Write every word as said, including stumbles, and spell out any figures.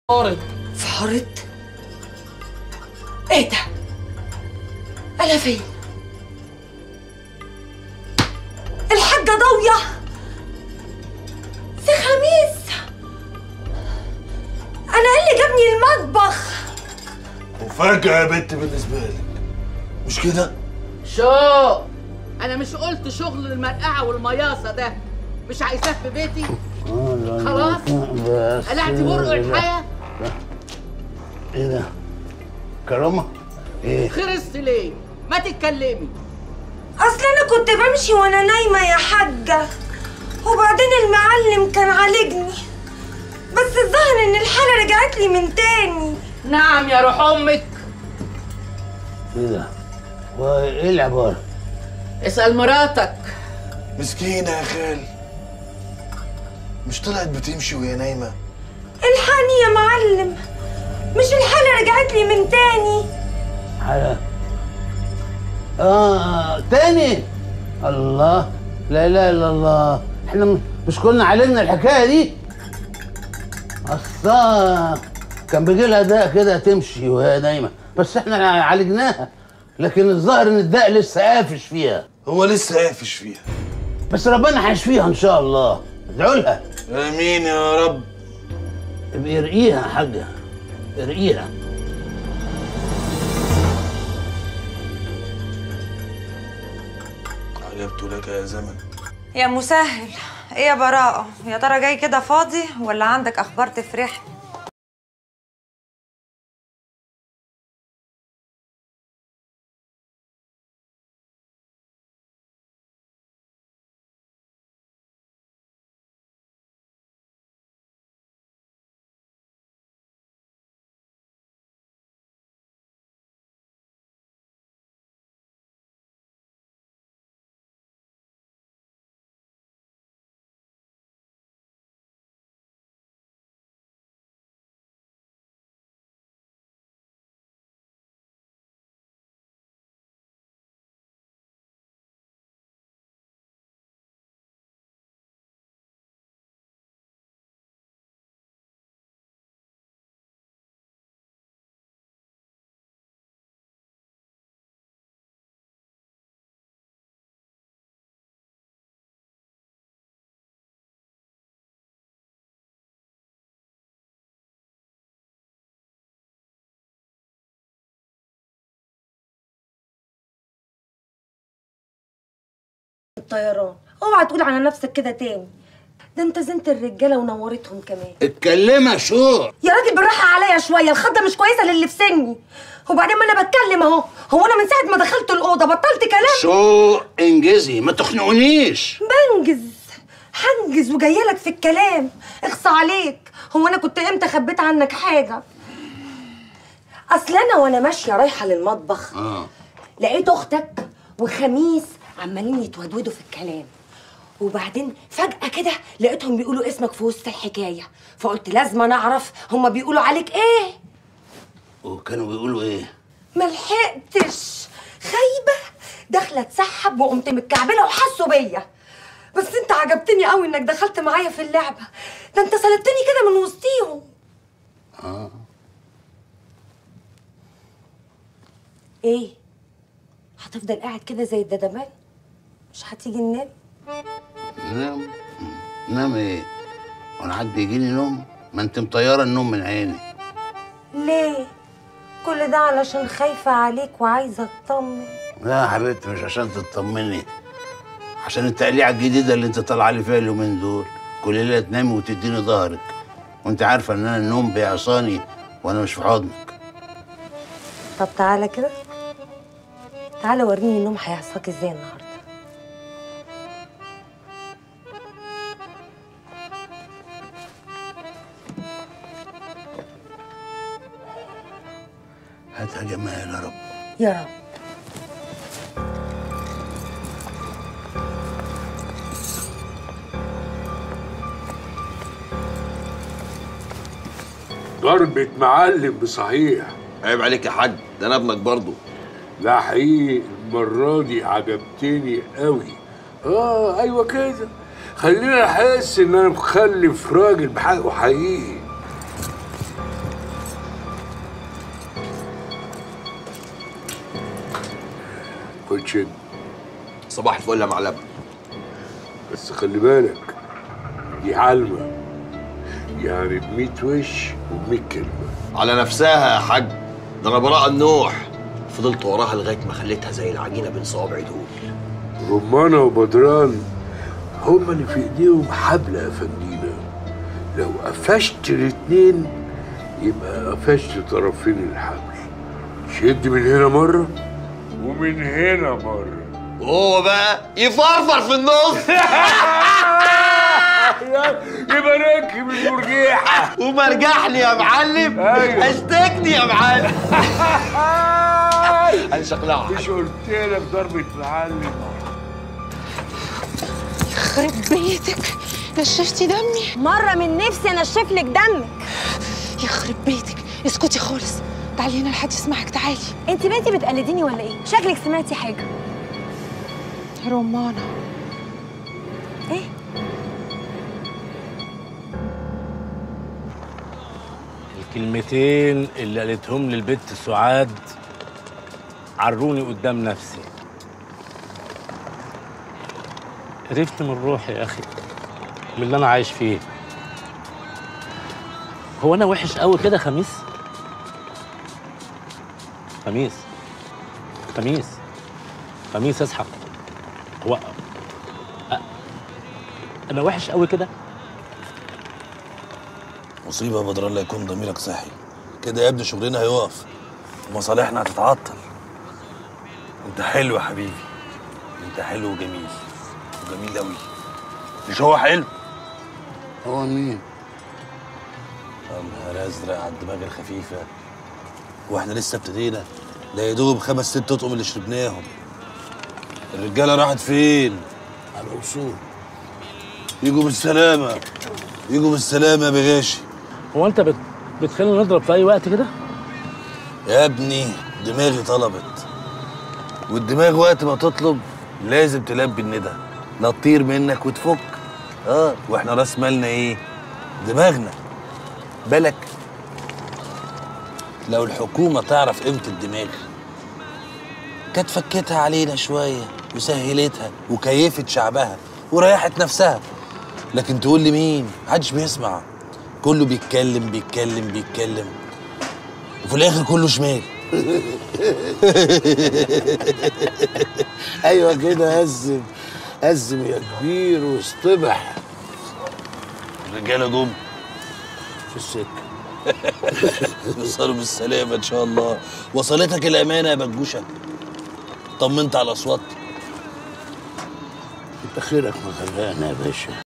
فارت. فارت؟ ايه ده؟ انا فين؟ الحاجة ضاوية سي خميس، انا ايه اللي جابني المطبخ؟ مفاجأة يا بنت بالنسبة لك مش كده؟ شو انا مش قلت شغل المرقعة والمياصة ده مش عايزاه في بيتي؟ خلاص قلعتي برق الحياة. ايه ده؟ كرامة؟ ايه؟ خرست ليه؟ ما تتكلمي. اصل انا كنت بمشي وانا نايمة يا حاجة، وبعدين المعلم كان عالجني، بس الظاهر ان الحالة رجعت لي من تاني. نعم يا روح امك. ايه ده؟ وايه العبارة؟ اسأل مراتك. مسكينة يا خال، مش طلعت بتمشي وهي نايمة؟ الحقني يا معلم، مش الحالة رجعت لي من تاني. حالة؟ اه تاني؟ الله، لا اله الا الله، احنا مش كنا علمنا الحكاية دي؟ اصلا كان بيجي لها داء كده تمشي وهي نايمة، بس احنا عالجناها، لكن الظاهر ان الداء لسه قافش فيها. هو لسه قافش فيها، بس ربنا هيشفيها ان شاء الله، ادعوا لها. امين يا رب. ابقي ارقيها يا حاجة، ارقيها. عجبت لك يا زمن. يا مسهل، ايه يا براءة؟ يا ترى جاي كده فاضي ولا عندك اخبار تفرحني؟ الطيران، اوعى تقول على نفسك كده تاني، ده انت زنت الرجاله ونورتهم كمان. اتكلمها شو؟ يا راجل بالراحه عليا شويه، الخضه مش كويسه للي في سني. وبعدين ما انا بتكلم اهو، هو انا من ساعه ما دخلت الاوضه بطلت كلام؟ شو انجزي، ما تخنقونيش. بنجز هنجز وجايه لك في الكلام، اخصى عليك. هو انا كنت امتى خبيت عنك حاجه؟ اصل انا وانا ماشيه رايحه للمطبخ اه لقيت اختك وخميس عمالين يتودودوا في الكلام، وبعدين فجأة كده لقيتهم بيقولوا اسمك في وسط الحكاية، فقلت لازم انا اعرف هما بيقولوا عليك ايه. وكانوا بيقولوا ايه؟ ملحقتش، خايبة داخلة اتسحب وقمت متكعبلة وحسوا بيا، بس انت عجبتني قوي انك دخلت معايا في اللعبة، ده انت سلبتني كده من وسطيهم. اه ايه؟ هتفضل قاعد كده زي الدبان؟ مش هتيجي ننام؟ نام؟ نام ايه؟ وانا حد يجيني نوم؟ ما انت مطيره النوم من عيني. ليه؟ كل ده علشان خايفة عليك وعايزة اطمن؟ لا يا حبيبتي، مش عشان تطمني، عشان التقليعه الجديده اللي انت طالعه لي فيها اليومين دول، كل ليله تنامي وتديني ظهرك، وانت عارفه ان انا النوم بيعصاني وانا مش في حضنك. طب تعالى كده، تعالى وريني النوم هيعصاك ازاي النهارده. هاتها جمال يا رب. يا رب. ضربة معلم بصحيح. عيب عليك يا حاج، ده انا ابنك برضه. لا حقيقي المرة دي عجبتني قوي. اه ايوه كده، خليني احس ان انا مخلف راجل بحقه حقيقي. خد شد. صباح الفل يا معلم. بس خلي بالك دي علمة، يعني بميت وش وبميت كلمة. على نفسها يا حاج، ده انا براءة النوح فضلت وراها لغايه ما خليتها زي العجينه بين صوابعي دول. رمانة وبدران هما اللي في ايديهم حبل يا فندينا، لو قفشت الاتنين يبقى قفشت طرفين الحبل. شد من هنا مرة ومن هنا مرة، وهو بقى يفرفر في النص. يبقى راكب المرجيحة ومرجحني يا معلم. أيوة. اشتكني يا معلم. انا شكلها مش قلت لك ضربة معلم؟ يخرب بيتك، نشفتي دمي. مرة من نفسي انشف لك دمك. يخرب بيتك، اسكتي خالص، تعالي هنا لحد يسمعك. تعالي. انت بنتي بتقلديني ولا ايه؟ شكلك سمعتي حاجة. رمانة. ايه؟ الكلمتين اللي قالتهم لي البت سعاد عروني قدام نفسي. قرفت من روحي يا اخي، من اللي انا عايش فيه. هو انا وحش قوي كده خميس؟ خميس خميس خميس اصحى. هو أ... انا وحش قوي كده؟ مصيبة يا بدران لا يكون ضميرك صحي كده يا ابني، شغلنا هيقف ومصالحنا هتتعطل. انت حلو يا حبيبي، انت حلو وجميل وجميل قوي. مش هو حلو؟ هو مين؟ يا نهار ازرق على الدماغ الخفيفة، واحنا لسه ابتدينا؟ ده يا دوب خمس ست اطقم اللي شربناهم. الرجالة راحت فين؟ على الوصول. يجوا بالسلامة، يجوا بالسلامة يا بغاشي. هو انت بت... بتخلينا نضرب في اي وقت كده؟ يا ابني دماغي طلبت، والدماغ وقت ما تطلب لازم تلبي الندى، لا تطير منك وتفك. اه واحنا راس مالنا ايه؟ دماغنا. بالك لو الحكومة تعرف قيمة الدماغ كانت فكتها علينا شوية وسهلتها وكيفت شعبها وريحت نفسها. لكن تقول لي مين؟ محدش بيسمع، كله بيتكلم بيتكلم بيتكلم وفي الاخر كله شمال. ايوه كده، قزم قزم يا كبير واصطبح. الرجاله جم في السكه. يوصلوا بالسلامه ان شاء الله. وصلتك الامانه يا بجوشه؟ طمنت على اصوات؟ انت خيرك مغرقنا يا باشا.